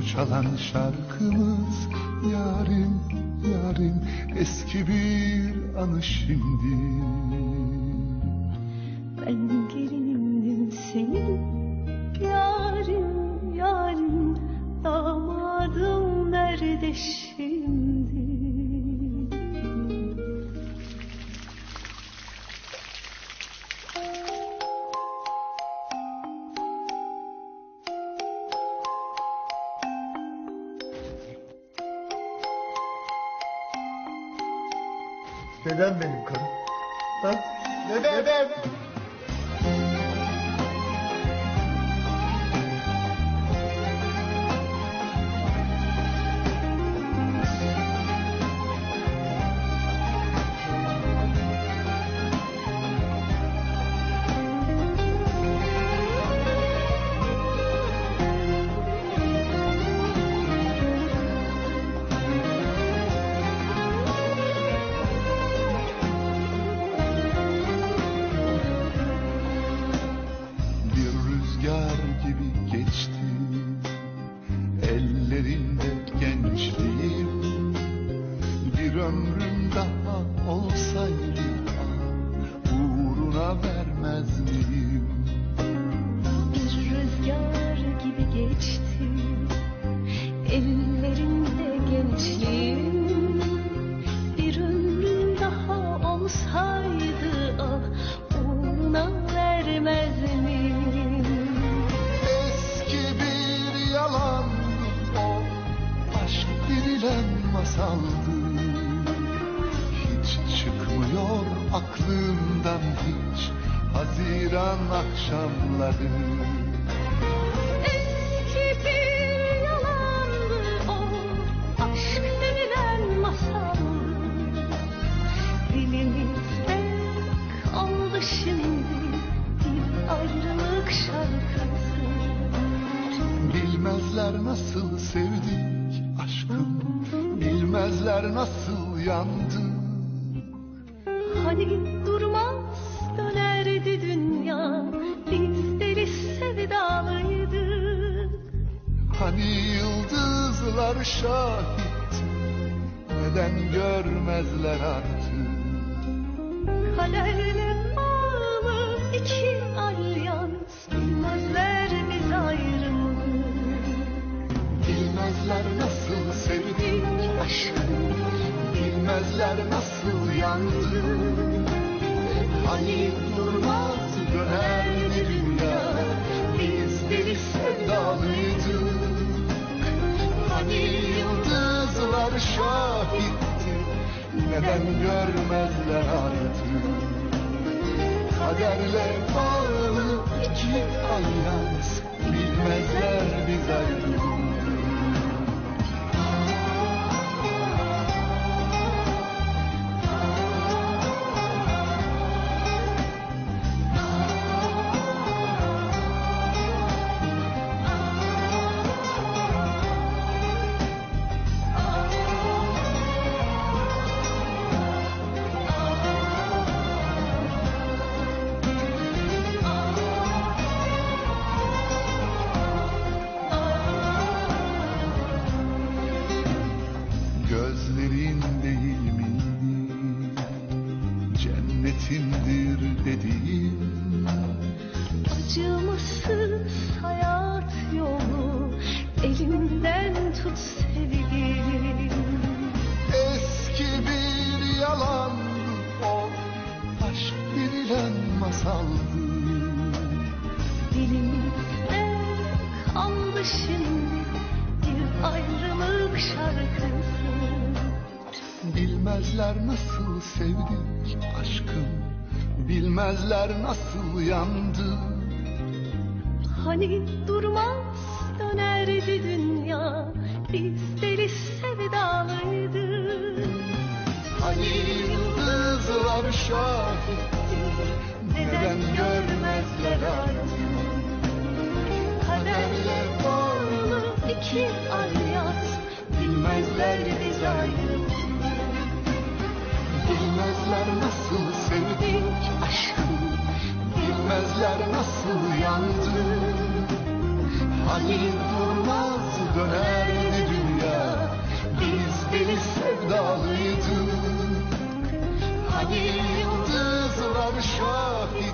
çalan şarkımız yarim yarim eski bir anı şimdi. Ben gelindim senin yarim yarim, damadım nerede şimdi? Dedem benim karım. Ha? Dedem. Bilmezler nasıl sevdik aşkım, bilmezler nasıl yandık. Hani durmaz dönerdi dünya, biz deli sevdalıydık. Hani yıldızlar şahit, neden görmezler artık? Kaderle bağlı iki alyans, bilmezler biz ayrımı. Bilmezler nasıl sevdik aşkım, bilmezler nasıl yandık. Hani durmaz dönerdi dünya, biz deli sevdalıydık. Hani yıldızlar şahitti, neden görmezler artık? Kaderle bağlı iki alyans, bilmezler biz ayrıldık. Gözlerin değil mi cennetindir dediğim? Acımasız hayat yolu, elimden tut sevgilim. Eski bir yalan o, aşk denilen masaldı. Dilimizde kaldı şimdi bir ayrılık şarkısı. Bilmezler nasıl sevdik aşkım, bilmezler nasıl yandık. Hani durmaz dönerdi dünya, biz deli sevdalıydık. Hani yıldızlar şahitti, neden görmezler artık? Kaderle bağlı iki alyans, bilmezler biz ayrıldık. Bilmezler nasıl sevdik aşkım, bilmezler nasıl yandık. Hani durmaz döner Hani yıldızlar şahit